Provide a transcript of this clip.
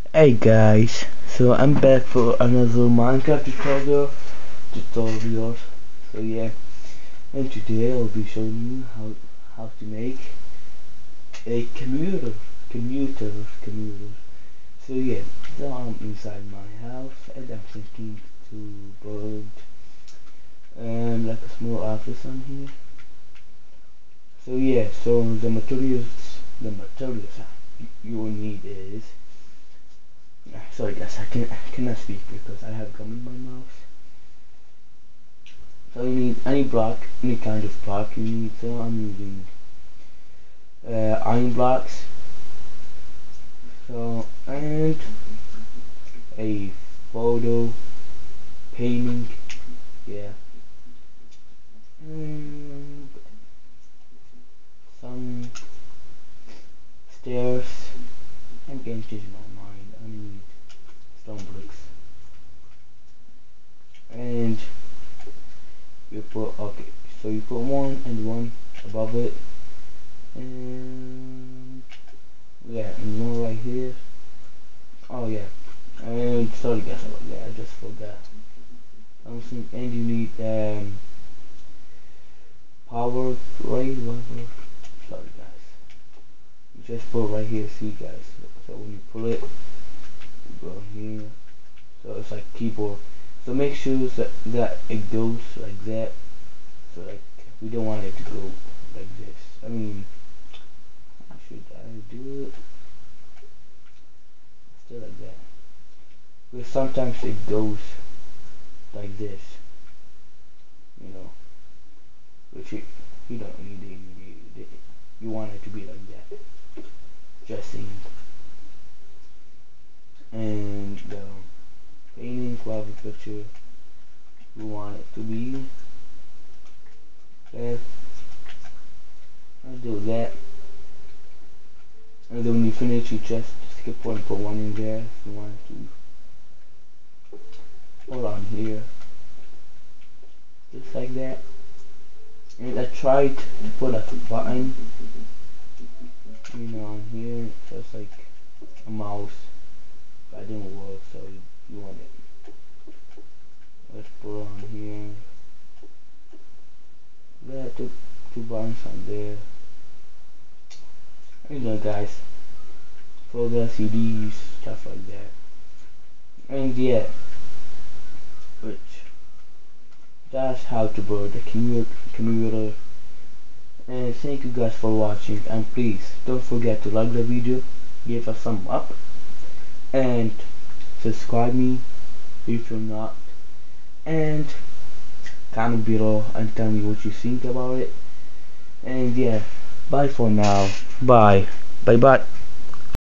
Hey guys, so I'm back for another Minecraft tutorial. So yeah, and today I'll be showing you how to make a commuter. So yeah, so I'm inside my house and I'm thinking to build like a small office on here. So yeah, so the materials you will need is. Sorry guys, I cannot speak because I have gum in my mouth. So you need any block, any kind of block you need. So I'm using iron blocks. So and a photo painting, yeah, and some stairs. I'm getting change my mind. I need stone bricks, and you put okay. So you put one and one above it, and yeah, and one right here. Oh yeah, and sorry guys about that. I just forgot. And you need power right whatever. Sorry guys. You just put right here, see guys. So when you pull it, you go here. So it's like keyboard. So make sure that it goes like that. So like we don't want it to go like this. I mean, how should I do it? Still like that. But sometimes it goes like this, you know. Which you don't need it. You want it to be like that. Just saying. And the painting whatever picture you want it to be. There. I'll do that. And then when you finish, you just skip one, put one in there if you want to. Hold on here, just like that. And I tried to put a button, you know, on here, just like a mouse, but it didn't work. So you want it. Let's put it on here. Yeah, two buttons on there. You know, guys, for the CDs, stuff like that. And yeah, which that's how to build a commuter. And thank you guys for watching, and please don't forget to like the video, give a thumb up, and subscribe me if you're not, and comment below and tell me what you think about it. And yeah, bye for now. Bye bye.